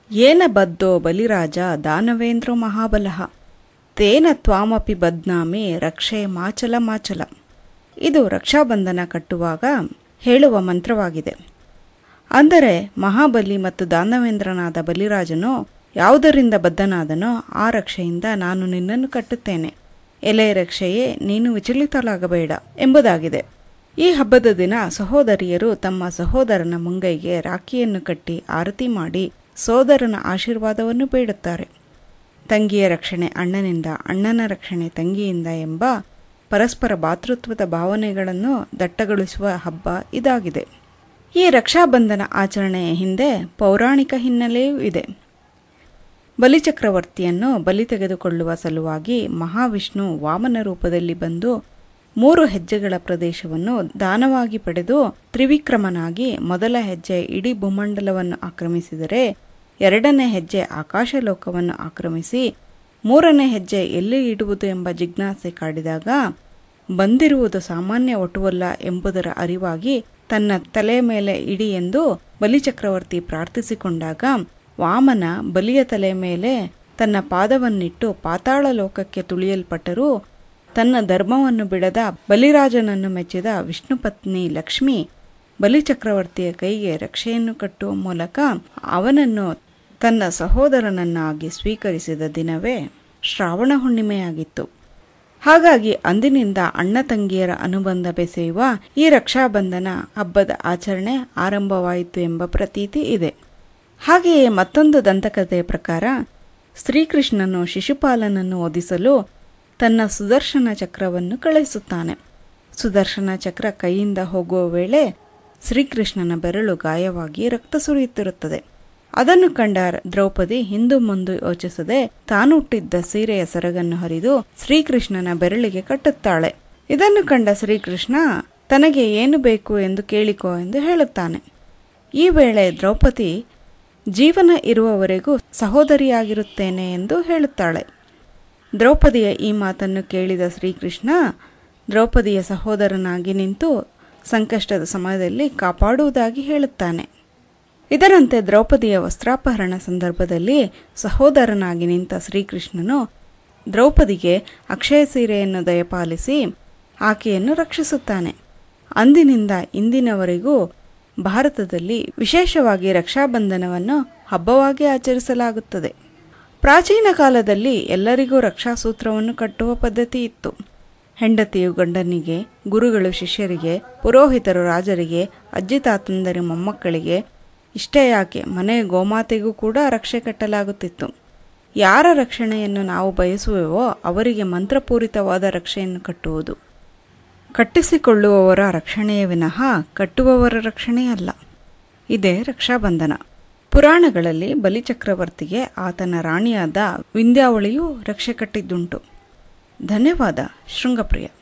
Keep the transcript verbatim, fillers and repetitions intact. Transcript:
ಏನ ಬದ್ದೋ ಬಲಿರಾಜ ದಾನವೇಂದ್ರೋ ಮಹಾಬಲಃ ತೇನ ತ್ವಾಮಪಿ ಬದ್ನಾಮಿ ರಕ್ಷೆ ಮಾಚಲ ಮಾಚಲ. ಇದು ರಕ್ಷಾಬಂಧನ ಕಟ್ಟುವಾಗ ಹೇಳುವ ಮಂತ್ರವಾಗಿದೆ. ಅಂದರೆ ಮಹಾಬಲಿ ಮತ್ತು ದಾನವೇಂದ್ರನಾದ ಬಲಿರಾಜನು ಯಾವುದರಿಂದ ಬದ್ಧನಾದನೋ ಆ ರಕ್ಷೆಯಿಂದ ನಾನು ನಿನ್ನನ್ನು ಕಟ್ಟುತ್ತೇನೆ. ಎಲೆ ರಕ್ಷೆಯೇ, ನೀನು ವಿಚಲಿತಲಾಗಬೇಡ ಎಂಬುದಾಗಿದೆ. ಈ ಹಬ್ಬದ ದಿನ ಸಹೋದರಿಯರು ತಮ್ಮ ಸಹೋದರನ ಮುಂಗೈಗೆ ರಾಖಿಯನ್ನು ಕಟ್ಟಿ ಆರತಿ ಮಾಡಿ ಸೋದರನ ಆಶೀರ್ವಾದವನ್ನು ಬೇಡುತ್ತಾರೆ. ತಂಗಿಯ ರಕ್ಷಣೆ ಅಣ್ಣನಿಂದ, ಅಣ್ಣನ ರಕ್ಷಣೆ ತಂಗಿಯಿಂದ ಎಂಬ ಪರಸ್ಪರ ಭಾತೃತ್ವದ ಭಾವನೆಗಳನ್ನು ದಟ್ಟಗೊಳಿಸುವ ಹಬ್ಬ ಇದಾಗಿದೆ. ಈ ರಕ್ಷಾಬಂಧನ ಆಚರಣೆಯ ಹಿಂದೆ ಪೌರಾಣಿಕ ಹಿನ್ನೆಲೆಯೂ ಇದೆ. ಬಲಿಚಕ್ರವರ್ತಿಯನ್ನು ಬಲಿ ತೆಗೆದುಕೊಳ್ಳುವ ಸಲುವಾಗಿ ಮಹಾವಿಷ್ಣು ವಾಮನ ರೂಪದಲ್ಲಿ ಬಂದು ಮೂರು ಹೆಜ್ಜೆಗಳ ಪ್ರದೇಶವನ್ನು ದಾನವಾಗಿ ಪಡೆದು ತ್ರಿವಿಕ್ರಮನಾಗಿ ಮೊದಲ ಹೆಜ್ಜೆ ಇಡೀ ಭೂಮಂಡಲವನ್ನು ಆಕ್ರಮಿಸಿದರೆ, ಎರಡನೇ ಹೆಜ್ಜೆ ಆಕಾಶಲೋಕವನ್ನು ಆಕ್ರಮಿಸಿ ಮೂರನೇ ಹೆಜ್ಜೆ ಎಲ್ಲಿ ಇಡುವುದು ಎಂಬ ಜಿಜ್ಞಾಸೆ ಕಾಡಿದಾಗ ಬಂದಿರುವುದು ಸಾಮಾನ್ಯ ಒಟುವಲ್ಲ ಎಂಬುದರ ಅರಿವಾಗಿ ತನ್ನ ತಲೆ ಮೇಲೆ ಇಡಿ ಎಂದು ಬಲಿಚಕ್ರವರ್ತಿ ಪ್ರಾರ್ಥಿಸಿಕೊಂಡಾಗ ವಾಮನ ಬಲಿಯ ತಲೆ ಮೇಲೆ ತನ್ನ ಪಾದವನ್ನಿಟ್ಟು ಪಾತಾಳ ಲೋಕಕ್ಕೆ ತುಳಿಯಲ್ಪಟ್ಟರೂ ತನ್ನ ಧರ್ಮವನ್ನು ಬಿಡದ ಬಲಿರಾಜನನ್ನು ಮೆಚ್ಚಿದ ವಿಷ್ಣುಪತ್ನಿ ಲಕ್ಷ್ಮಿ ಬಲಿಚಕ್ರವರ್ತಿಯ ಕೈಗೆ ರಕ್ಷೆಯನ್ನು ಕಟ್ಟುವ ಮೂಲಕ ಅವನನ್ನು ತನ್ನ ಸಹೋದರನನ್ನಾಗಿ ಸ್ವೀಕರಿಸಿದ ದಿನವೇ ಶ್ರಾವಣ ಹುಣ್ಣಿಮೆಯಾಗಿತ್ತು. ಹಾಗಾಗಿ ಅಂದಿನಿಂದ ಅಣ್ಣ ತಂಗಿಯರ ಅನುಬಂಧ ಬೆಸೆಯುವ ಈ ರಕ್ಷಾಬಂಧನ ಹಬ್ಬದ ಆಚರಣೆ ಆರಂಭವಾಯಿತು ಎಂಬ ಪ್ರತೀತಿ ಇದೆ. ಹಾಗೆಯೇ ಮತ್ತೊಂದು ದಂತಕಥೆಯ ಪ್ರಕಾರ ಶ್ರೀಕೃಷ್ಣನು ಶಿಶುಪಾಲನನ್ನು ವಧಿಸಲು ತನ್ನ ಸುದರ್ಶನ ಚಕ್ರವನ್ನು ಕಳುಹಿಸುತ್ತಾನೆ. ಸುದರ್ಶನ ಚಕ್ರ ಕೈಯಿಂದ ಹೋಗುವ ವೇಳೆ ಶ್ರೀಕೃಷ್ಣನ ಬೆರಳು ಗಾಯವಾಗಿ ರಕ್ತ ಸುರಿಯುತ್ತಿರುತ್ತದೆ. ಅದನ್ನು ಕಂಡ ದ್ರೌಪದಿ ಹಿಂದು ಮುಂದು ಯೋಚಿಸದೆ ತಾನು ಹುಟ್ಟಿದ್ದ ಸೀರೆಯ ಸೆರಗನ್ನು ಹರಿದು ಶ್ರೀಕೃಷ್ಣನ ಬೆರಳಿಗೆ ಕಟ್ಟುತ್ತಾಳೆ. ಇದನ್ನು ಕಂಡ ಶ್ರೀಕೃಷ್ಣ ತನಗೆ ಏನು ಬೇಕು ಎಂದು ಕೇಳಿಕೋ ಎಂದು ಹೇಳುತ್ತಾನೆ. ಈ ವೇಳೆ ದ್ರೌಪದಿ ಜೀವನ ಇರುವವರೆಗೂ ಸಹೋದರಿಯಾಗಿರುತ್ತೇನೆ ಎಂದು ಹೇಳುತ್ತಾಳೆ. ದ್ರೌಪದಿಯ ಈ ಮಾತನ್ನು ಕೇಳಿದ ಶ್ರೀಕೃಷ್ಣ ದ್ರೌಪದಿಯ ಸಹೋದರನಾಗಿ ನಿಂತು ಸಂಕಷ್ಟದ ಸಮಯದಲ್ಲಿ ಕಾಪಾಡುವುದಾಗಿ ಹೇಳುತ್ತಾನೆ. ಇದರಂತೆ ದ್ರೌಪದಿಯ ವಸ್ತ್ರಾಪಹರಣ ಸಂದರ್ಭದಲ್ಲಿ ಸಹೋದರನಾಗಿ ನಿಂತ ಶ್ರೀಕೃಷ್ಣನು ದ್ರೌಪದಿಗೆ ಅಕ್ಷಯ ಸೀರೆಯನ್ನು ದಯಪಾಲಿಸಿ ಆಕೆಯನ್ನು ರಕ್ಷಿಸುತ್ತಾನೆ. ಅಂದಿನಿಂದ ಇಂದಿನವರೆಗೂ ಭಾರತದಲ್ಲಿ ವಿಶೇಷವಾಗಿ ರಕ್ಷಾಬಂಧನವನ್ನು ಹಬ್ಬವಾಗಿ ಆಚರಿಸಲಾಗುತ್ತದೆ. ಪ್ರಾಚೀನ ಕಾಲದಲ್ಲಿ ಎಲ್ಲರಿಗೂ ರಕ್ಷಾಸೂತ್ರವನ್ನು ಕಟ್ಟುವ ಪದ್ಧತಿ ಇತ್ತು. ಹೆಂಡತಿಯು ಗಂಡನಿಗೆ, ಗುರುಗಳು ಶಿಷ್ಯರಿಗೆ, ಪುರೋಹಿತರು ರಾಜರಿಗೆ, ಅಜ್ಜಿ ತಾತಂದರು ಮೊಮ್ಮಕ್ಕಳಿಗೆ, ಇಷ್ಟೇ ಯಾಕೆ ಮನೆ ಗೋಮಾತೆಗೂ ಕೂಡ ರಕ್ಷೆ ಕಟ್ಟಲಾಗುತ್ತಿತ್ತು. ಯಾರ ರಕ್ಷಣೆಯನ್ನು ನಾವು ಬಯಸುವೆವೋ ಅವರಿಗೆ ಮಂತ್ರಪೂರಿತವಾದ ರಕ್ಷೆಯನ್ನು ಕಟ್ಟುವುದು. ಕಟ್ಟಿಸಿಕೊಳ್ಳುವವರ ರಕ್ಷಣೆಯ ವಿನಃ ಕಟ್ಟುವವರ ರಕ್ಷಣೆಯಲ್ಲ. ಇದೇ ರಕ್ಷಾಬಂಧನ. ಪುರಾಣಗಳಲ್ಲಿ ಬಲಿಚಕ್ರವರ್ತಿಗೆ ಆತನ ರಾಣಿಯಾದ ವಿಂಧ್ಯಾವಳಿಯೂ ರಕ್ಷೆ ಕಟ್ಟಿದ್ದುಂಟು. ಧನ್ಯವಾದ ಶೃಂಗಪ್ರಿಯ.